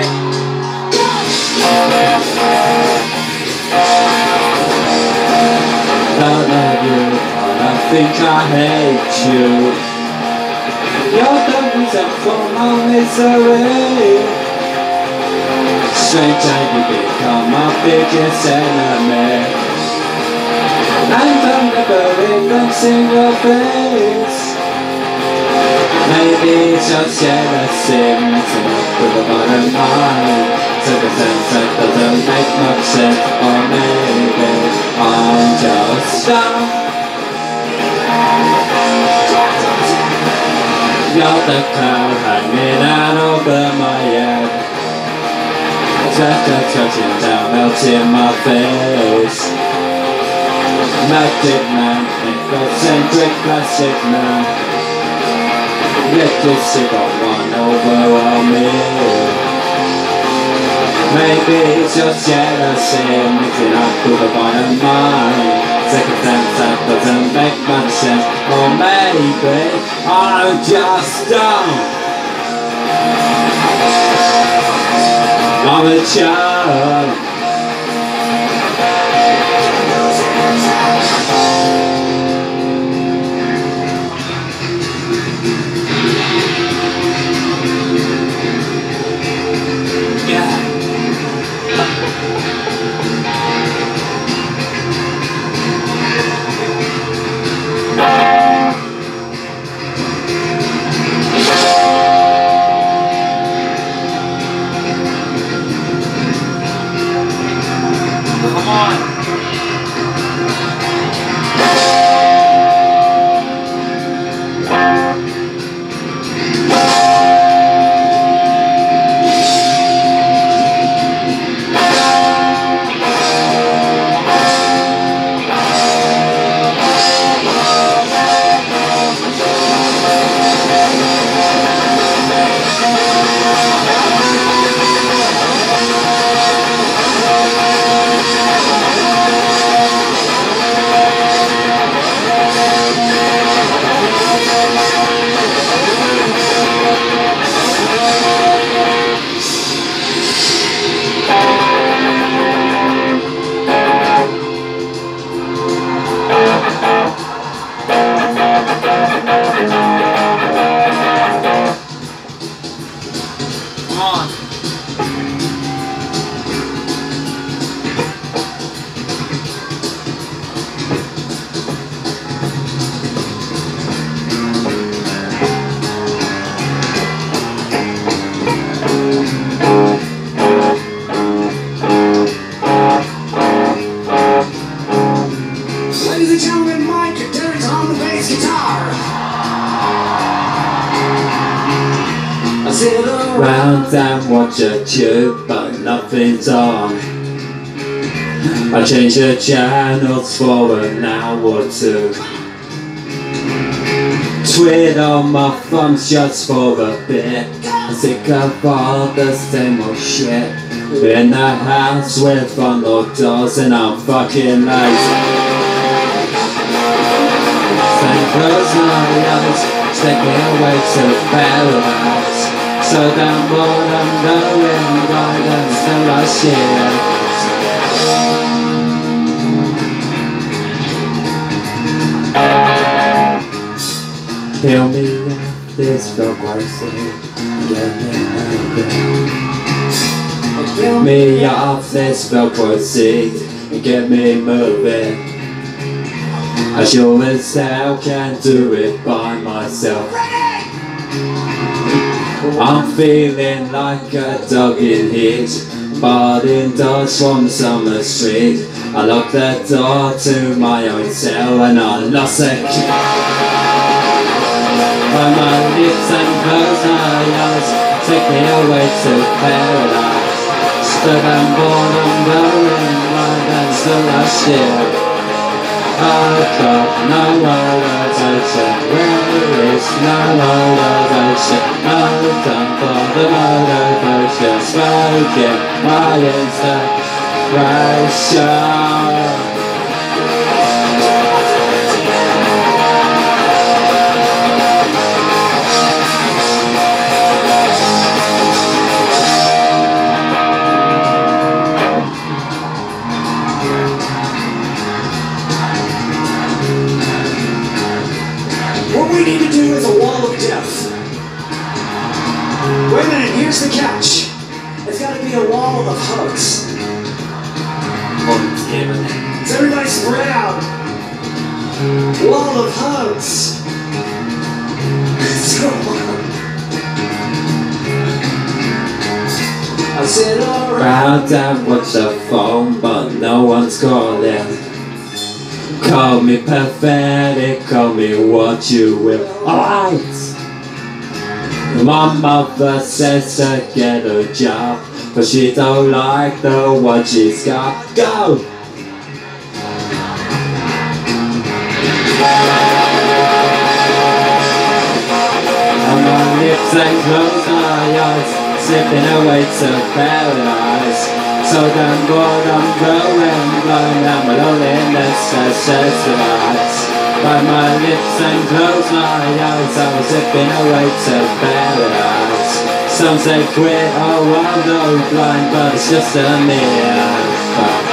love you, but I think I hate you. You're the reason for my misery. Stranger, you become my biggest enemy, and I'll never even see your face. Maybe it's just jealousy, mixing up with the bottom line. Circumstance that doesn't make much sense, or maybe I'm just dumb. You're the cloud hanging out over my head, touching down, melting my face. Magic man, egocentric plastic man. Little cigarette one overwhelm me. Maybe it's just jealousy, mixing up with the bottom line. Circumstance that doesn't make much sense, or maybe I'm just dumb. I'm a child. Round and watch a tube, but nothing's on. I change the channels for an hour or two. Twiddle my thumbs just for a bit. I'm sick of all the same old shit. In the house with unlocked doors and I'm fucking lazy. Same close my eyes, take me away to paradise. So damn bored I'm going guidance till I shit. Fill me up, this felt crazy. Get me moving. Fill me up, this felt proceed. And get me moving. I sure as hell can't do it by myself. I'm feeling like a dog in heat, barred indoors from Summer Street. I locked the door to my own cell and I lost a key. By my lips and close my eyes, take me away to paradise. Stood and bored and going wild and still I share. I've got no motivation, there is no motivation. No time for the motivation, smoking my inspiration. the catch? It's got to be a wall of hugs. So everybody spread out. Wall of hugs. I said, alright. Round and watch the phone, but no one's calling. Call me pathetic, call me what you will. Alright! My mother says to get a job, but she don't like the one she's got. Go! And my lips and close my eyes, slipping away to paradise. So damn bored I'm going blind, and my loneliness has testifies. By my lips and close my eyes, I was slipping away to paradise. Some say quit, oh I'm no blind, but it's just a mirror.